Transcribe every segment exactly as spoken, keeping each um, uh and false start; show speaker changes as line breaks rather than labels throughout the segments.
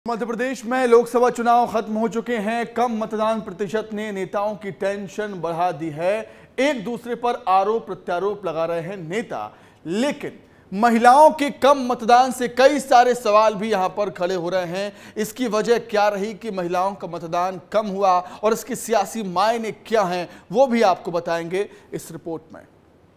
मध्य प्रदेश में लोकसभा चुनाव खत्म हो चुके हैं। कम मतदान प्रतिशत ने नेताओं की टेंशन बढ़ा दी है। एक दूसरे पर आरोप प्रत्यारोप लगा रहे हैं नेता, लेकिन महिलाओं के कम मतदान से कई सारे सवाल भी यहां पर खड़े हो रहे हैं। इसकी वजह क्या रही कि महिलाओं का मतदान कम हुआ और इसके सियासी मायने क्या हैं, वो भी आपको बताएंगे इस रिपोर्ट में।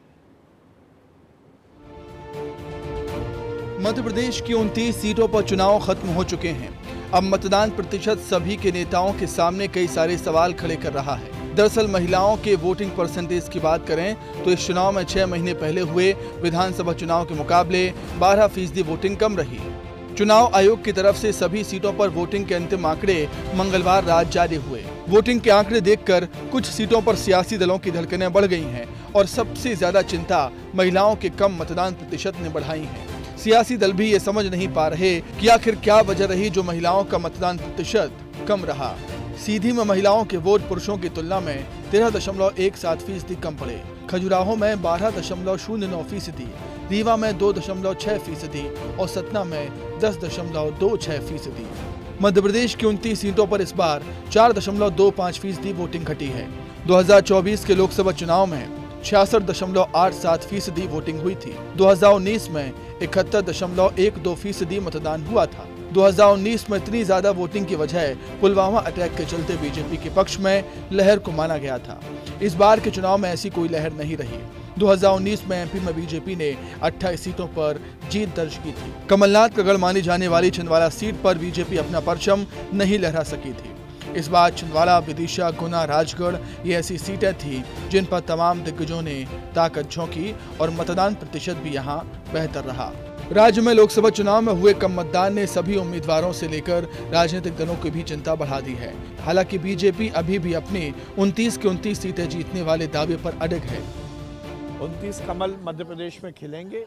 मध्य प्रदेश की उनतीस सीटों पर चुनाव खत्म हो चुके हैं। अब मतदान प्रतिशत सभी के नेताओं के सामने कई सारे सवाल खड़े कर रहा है। दरअसल महिलाओं के वोटिंग परसेंटेज की बात करें तो इस चुनाव में छह महीने पहले हुए विधानसभा चुनाव के मुकाबले बारह फीसदी वोटिंग कम रही। चुनाव आयोग की तरफ से सभी सीटों पर वोटिंग के अंतिम आंकड़े मंगलवार रात जारी हुए। वोटिंग के आंकड़े देखकर कुछ सीटों पर सियासी दलों की धड़कनें बढ़ गई हैं और सबसे ज्यादा चिंता महिलाओं के कम मतदान प्रतिशत ने बढ़ाई है। सियासी दल भी ये समझ नहीं पा रहे कि आखिर क्या वजह रही जो महिलाओं का मतदान प्रतिशत कम रहा। सीधी में महिलाओं के वोट पुरुषों की तुलना में तेरह दशमलव एक सात फीसदी कम पड़े। खजुराहो में बारह दशमलव शून्य नौ फीसदी, रीवा में दो दशमलव छह फीसदी और सतना में दस दशमलव दो छह फीसदी। मध्य प्रदेश की उनतीस सीटों पर इस बार चार दशमलव दो पाँच फीसदी वोटिंग घटी है। दो हजार चौबीस के लोकसभा चुनाव में छियासठ दशमलव आठ सात फीसदी वोटिंग हुई थी। दो हजार उन्नीस में इकहत्तर दशमलव एक दो फीसदी मतदान हुआ था। दो हजार उन्नीस में इतनी ज्यादा वोटिंग की वजह पुलवामा अटैक के चलते बीजेपी के पक्ष में लहर को माना गया था। इस बार के चुनाव में ऐसी कोई लहर नहीं रही। दो हजार उन्नीस में एमपी में बीजेपी ने अट्ठाईस सीटों पर जीत दर्ज की थी। कमलनाथ का गढ़ मानी जाने वाली छिंदवाड़ा सीट पर बीजेपी अपना परचम नहीं लहरा सकी थी। इस बार छिंदवाड़ा, विदिशा, गुना, राजगढ़ ये ऐसी सीटें थी जिन पर तमाम दिग्गजों ने ताकत झोंकी और मतदान प्रतिशत भी यहां बेहतर रहा। राज्य में लोकसभा चुनाव में हुए कम मतदान ने सभी उम्मीदवारों से लेकर राजनीतिक दलों की भी चिंता बढ़ा दी है। हालांकि बीजेपी अभी भी अपनी उनतीस की उनतीस सीटें जीतने वाले दावे पर अड़ग है।
उनतीस कमल मध्य प्रदेश में खिलेंगे,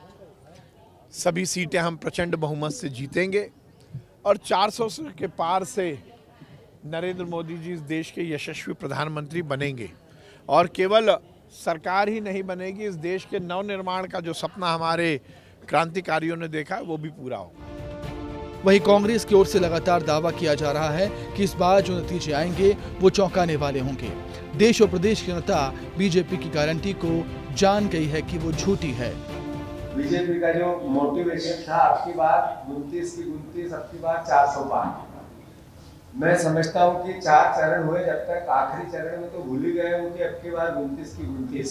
सभी सीटें हम प्रचंड बहुमत से जीतेंगे और चार सौ के पार से नरेंद्र मोदी जी इस देश के यशस्वी प्रधानमंत्री बनेंगे और केवल सरकार ही नहीं बनेगी, इस देश के नवनिर्माण का जो सपना हमारे क्रांतिकारियों ने देखा है वो भी पूरा होगा।
वहीं कांग्रेस की ओर से लगातार दावा किया जा रहा है कि इस बार जो नतीजे आएंगे वो चौंकाने वाले होंगे। देश और प्रदेश की जनता बीजेपी की गारंटी को जान गई है कि वो झूठी है।
बीजेपी का जो मोटिवेशन था आपकी बात उनतीस की उनतीस, आपकी बात चार सौ पार। मैं समझता हूँ कि चार चरण हुए, जब तक आखिरी चरण में तो भूल ही गए हूँ कि अब की बार उनतीस की उनतीस।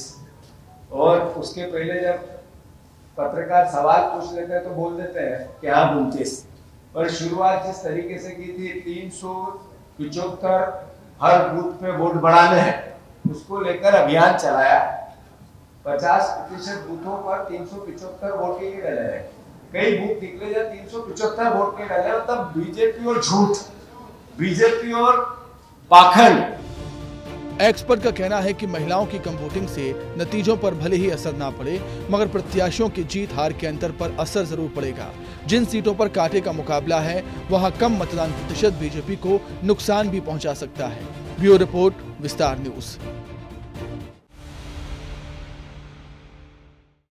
और उसके पहले जब पत्रकार सवाल पूछ लेते हैं तो बोल देते हैं कि हाँ उनतीस। और शुरुआत जिस तरीके से की थी तीन सौ पिछहत्तर हर बूथ पे वोट बढ़ाने हैं, उसको लेकर अभियान चलाया। पचास प्रतिशत बूथों पर तीन सौ पिछहत्तर वोट के डले हैं। कई बूथ निकले जब तीन सौ पिछहत्तर वोट के डले, तब बीजेपी और झूठ, बीजेपी और पाखंड।
एक्सपर्ट का कहना है कि महिलाओं की कम वोटिंग से नतीजों पर भले ही असर ना पड़े, मगर प्रत्याशियों की जीत हार के अंतर पर असर जरूर पड़ेगा। जिन सीटों पर कांटे का मुकाबला है वहां कम मतदान प्रतिशत बीजेपी को नुकसान भी पहुंचा सकता है। Bureau report, Vistaar news.